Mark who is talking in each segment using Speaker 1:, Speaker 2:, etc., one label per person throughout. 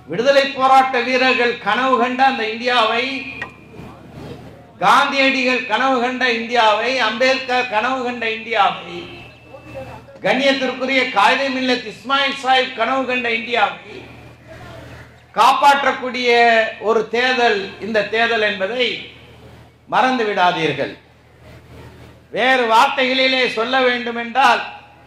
Speaker 1: விடுதலை போராட்ட வீரர்கள் கனவு கண்ட அந்த இந்தியாவை, காந்தியடிகள் கனவு கண்ட இந்தியாவை, அம்பேத்கர் கனவு கண்ட இந்தியாவை, கண்ணியத்திற்குரிய காயிதே மில்லத் இஸ்மாயில் சாஹிப் கனவு கண்ட இந்தியாவை காப்பாற்றக்கூடிய ஒரு தேர்தல் இந்த தேர்தல் என்பதை மறந்து விடாதீர்கள். வேறு வார்த்தைகளிலே சொல்ல வேண்டும் என்றால்,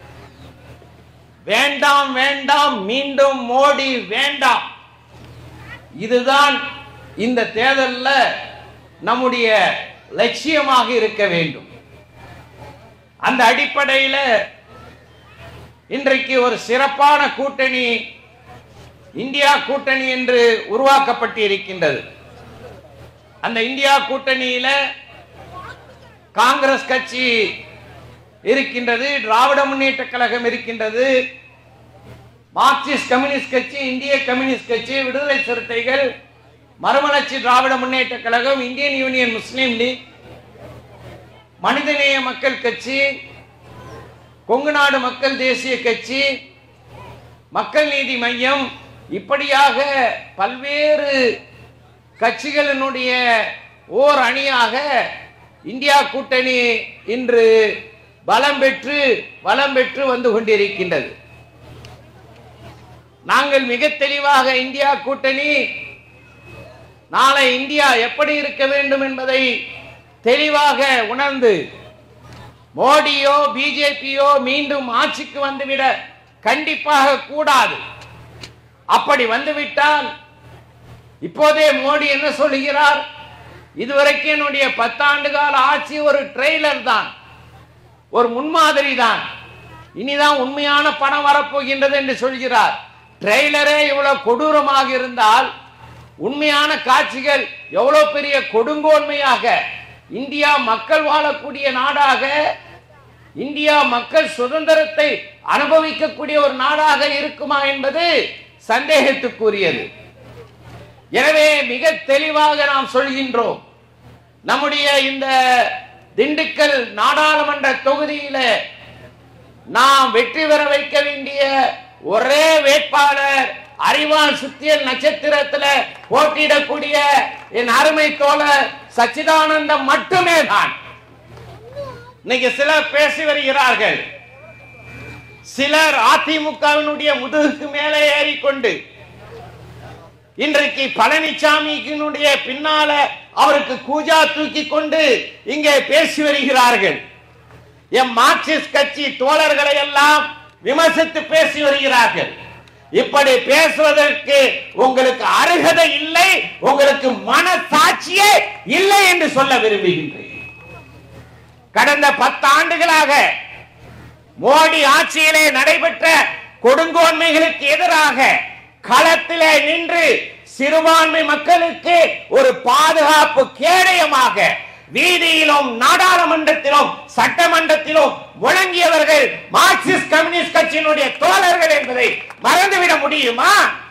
Speaker 1: வேண்டாம் வேண்டாம் மீண்டும் மோடி வேண்டாம். இதுதான் இந்த தேர்தலில் நம்முடைய லட்சியமாக இருக்க வேண்டும். அந்த அடிப்படையில் இன்றைக்கு ஒரு சிறப்பான கூட்டணி, இந்தியா கூட்டணி என்று உருவாக்கப்பட்டு இருக்கின்றது. அந்த இந்தியா கூட்டணியில காங்கிரஸ் கட்சி இருக்கின்றது, திராவிட முன்னேற்ற கழகம் இருக்கின்றது, மார்க்சிஸ்ட் கம்யூனிஸ்ட் கட்சி, இந்திய கம்யூனிஸ்ட் கட்சி, விடுதலை சிறுத்தைகள், மறுமலர்ச்சி திராவிட முன்னேற்ற கழகம், இந்தியன் யூனியன் முஸ்லீம் லீக், மனிதநேய மக்கள் கட்சி, கொங்கு நாடு மக்கள் தேசிய கட்சி, மக்கள் நீதி மையம், இப்படியாக பல்வேறு கட்சிகளினுடைய ஓர் அணியாக இந்தியா கூட்டணி இன்று பலம் பெற்று வந்து கொண்டிருக்கின்றது. நாங்கள் மிக தெளிவாக இந்தியா கூட்டணி நாளை இந்தியா எப்படி இருக்க வேண்டும் என்பதை தெளிவாக உணர்ந்து, மோடியோ பிஜேபியோ மீண்டும் ஆட்சிக்கு வந்துவிட கண்டிப்பாக கூடாது. அப்படி வந்துவிட்டால், இப்போதே மோடி என்ன சொல்கிறார், இதுவரைக்கும் என்னுடைய 10 ஆண்டு கால ஆட்சி ஒரு ட்ரெய்லர் தான், ஒரு முன்மாதிரி தான், இனிதான் உண்மையான பணம் வரப்போகின்றது என்று சொல்கிறார். ட்ரெய்லரே இவ்வளவு கொடூரமாக இருந்தால், உண்மையான காட்சிகள் எவ்வளவு பெரிய கொடுங்கோன்மையாக, இந்தியா மக்கள் வாழக்கூடிய நாடாக, இந்தியா மக்கள் சுதந்திரத்தை அனுபவிக்கக்கூடிய ஒரு நாடாக இருக்குமா என்பது சந்தேகத்துக்குரியது. எனவே மிக தெளிவாக நாம் சொல்கின்றோம், நம்முடைய இந்த திண்டுக்கல் நாடாளுமன்ற தொகுதியில நாம் வெற்றி பெற வைக்க வேண்டிய ஒரே வேட்பாளர் அறிவால் சுத்தியல் நட்சத்திரத்தில் போட்டியிடக்கூடிய என் அருமை தோழர் சச்சிதானந்தம் மட்டுமே தான். இன்னைக்கு சிலர் பேசி வருகிறார்கள், சிலர் அதிமுகவினுடைய முதுகுக்கு மேலே ஏறிக்கொண்டு இன்றைக்கு பழனிசாமியினுடைய பின்னால அவருக்கு கூஜா தூக்கி கொண்டு இங்கே பேசி வருகிறார்கள். எம் மார்க்சிஸ்ட் கட்சி தோழர்களை எல்லாம் விமர்சித்து பேசி வருகிறார்கள். இப்படி பேசுவதற்கு உங்களுக்கு அருகதை இல்லை, உங்களுக்கு மனசாட்சியே இல்லை என்று சொல்ல விரும்புகின்றேன். கடந்த 10 ஆண்டுகளாக மோடி ஆட்சியிலே நடைபெற்ற கொடுங்கோன்மைகளுக்கு எதிராக களத்திலே நின்று சிறுபான்மை மக்களுக்கு ஒரு பாதுகாப்பு கேடயமாக வீதியிலும் நாடாளுமன்றத்திலும் சட்டமன்றத்திலும் முழங்கியவர்கள் மார்க்சிஸ்ட் கம்யூனிஸ்ட் கட்சியினுடைய தோழர்கள் என்பதை மறந்துவிட முடியுமா?